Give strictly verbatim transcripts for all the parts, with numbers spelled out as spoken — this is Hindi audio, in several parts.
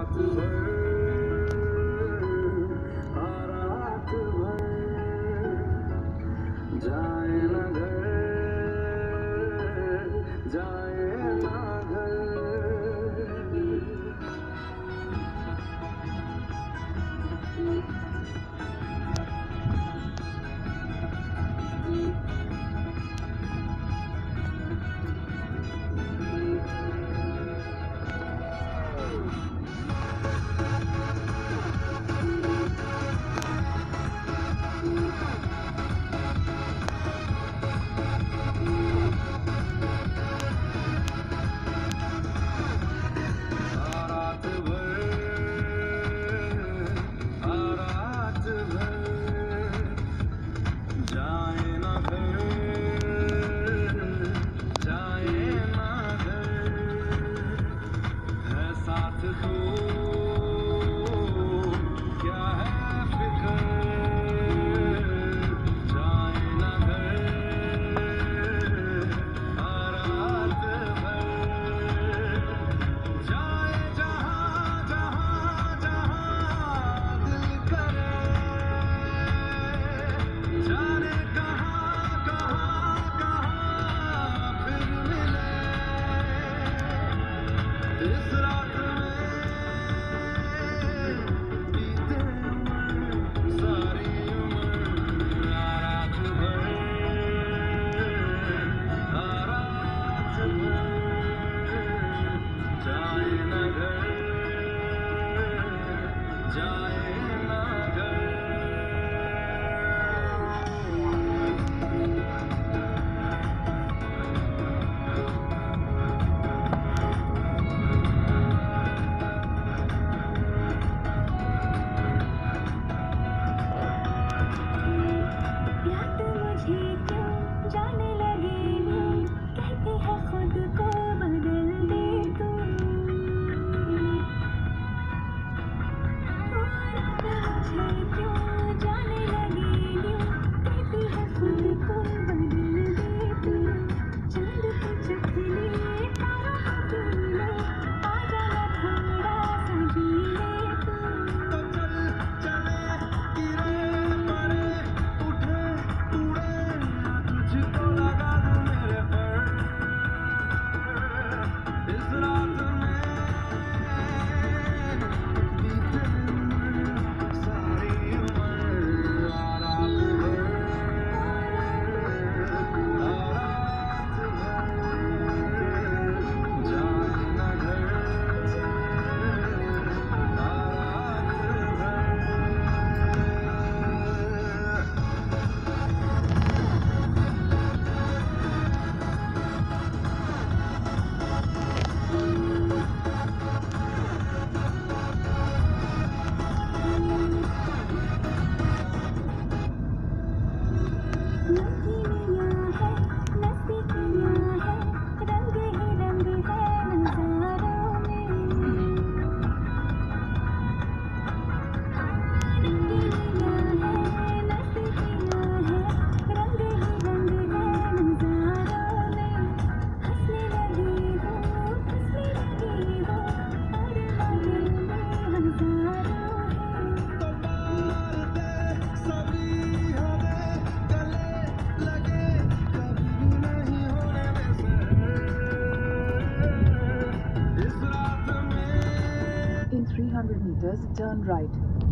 turn right.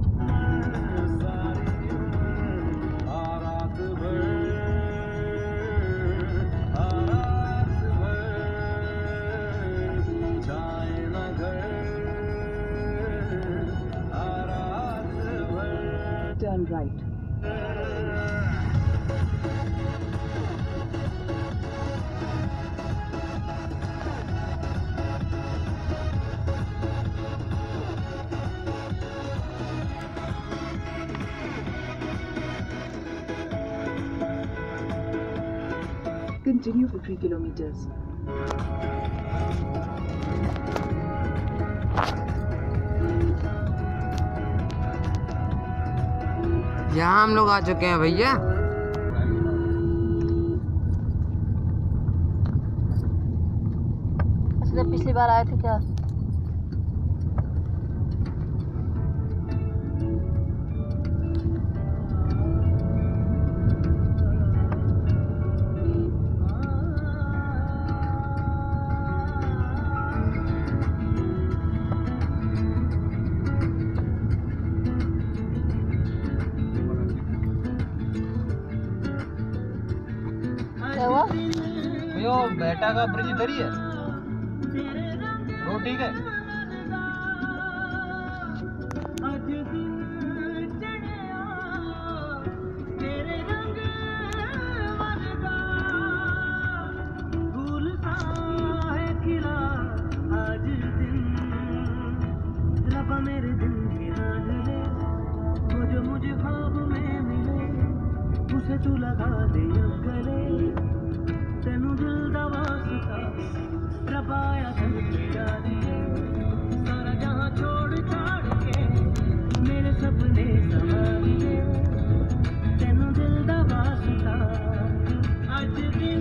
Turn right. Continue for three kilometers. यहाँ हम लोग आ चुके हैं भैया। अच्छा, पिछली बार आए थे क्या? बेटा का ब्रिज इधर ही है, रोड ठीक है। मेरे दिल के रांझले वो जो मुझे ख्वाब में मिले, उसे तू लगा दे अब गले, तेनू दिल दा वास्ता रबाया दिल पे डालिए, सारा जहां छोड़ छाड़ के मेरे सपने संभालिए, तेनू दिल दा वास्ता अज दिन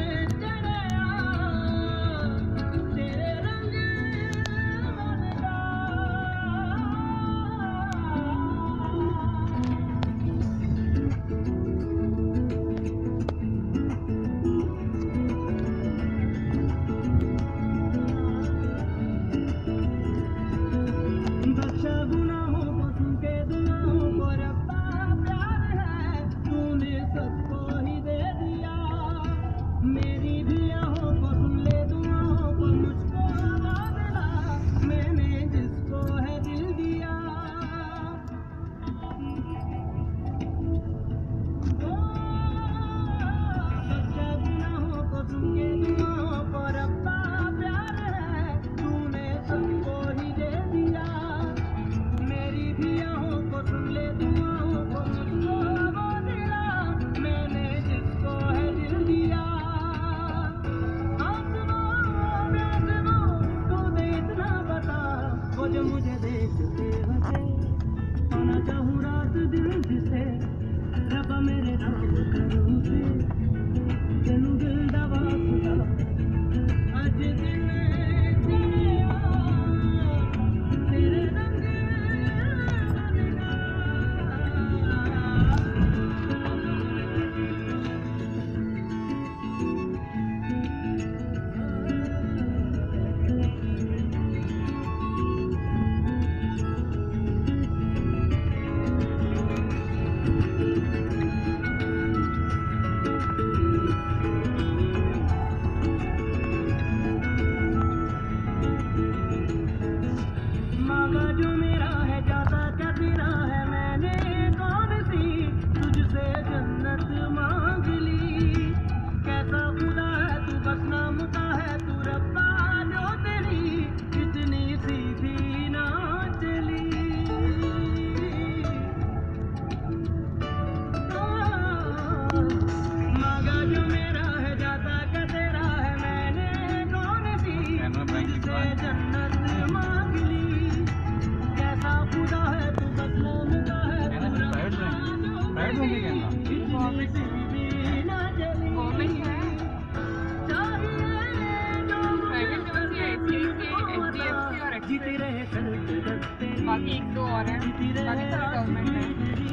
बाकी एक दो और हैं, बाकी सारे गवर्नमेंट हैं।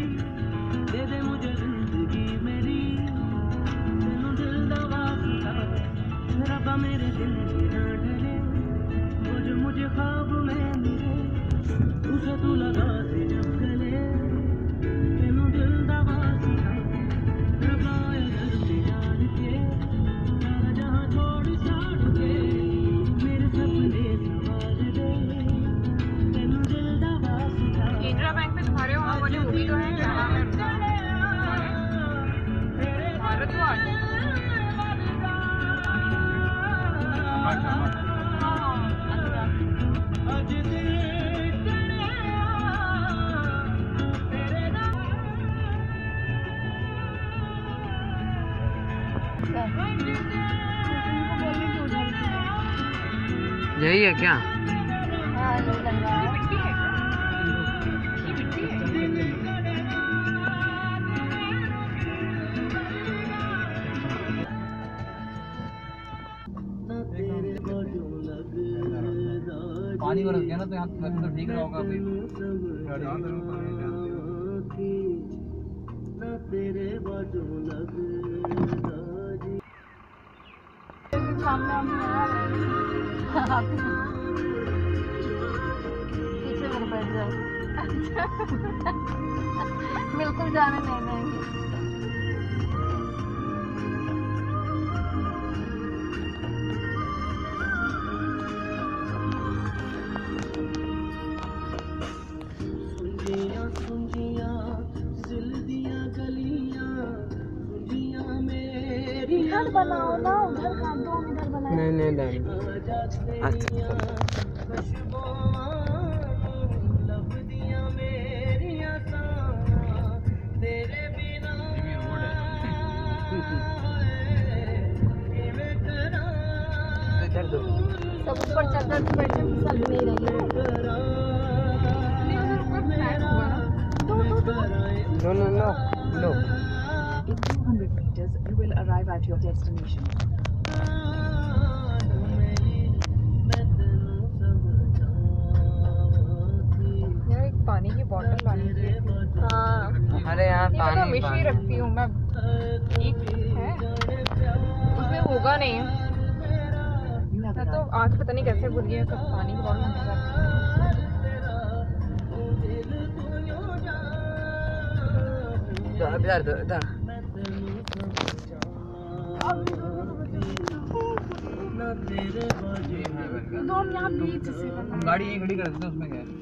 दे दे मुझे जिंदगी मेरी, तेनू दिल दा वास्ता रब्बा मेरे दिल की ना डरे, वो जो मुझे ख्वाब में मिले, उसे तू लगा दे जब गले, तेनू दिल दा वास्ता रब्बा दिल पे डाल के, सारा जहां छोड़ छाड़ के मेरे सपने संभाल दे, तेनू दिल दा वास्ता। केनरा बैंक में तुम्हारे वहाँ वाले वो भी तो है, क्या नाम है उनका? भारद्वाज। अच्छा हाँ, अच्छा। यही है क्या? हाँ, ये लगा। ये मिट्टी है क्या? ये मिट्टी है। पानी बरस गया ना तो यहाँ वैसे तो ठीक रहा होगा अभी। सामने हम पीछे मेरे बैठ जाओ। बिल्कुल जाने नहीं देंगे। मत बनाओ ना, उधर काट दो, हम इधर बनाए। नहीं नहीं नहीं अच्छा इधर दो सब ऊपर चादर पे बैठे फिसल नहीं रही। दो दो दो। No no no no In two hundred meters, you will arrive at your destination. यार एक पानी की बोतल लानी चाहिए थी। हाँ अरे यार ये मैं तो पानी हमेशा ही पानी रखती हूँ मैं। एक है उसमें होगा नहीं। You have मैं तो arrived. आज पता नहीं कैसे भूल गई कब पानी की बोतल हमेशा रखती हूँ। इधर दो इधर तो हम यहाँ बीच से बनाए। गाड़ी यहीं खड़ी कर देते हैं, उसमें क्या है।